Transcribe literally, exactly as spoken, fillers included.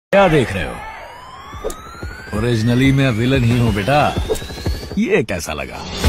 क्या देख रहे हो? ओरिजिनली मैं विलन ही हूँ बेटा। ये कैसा लगा?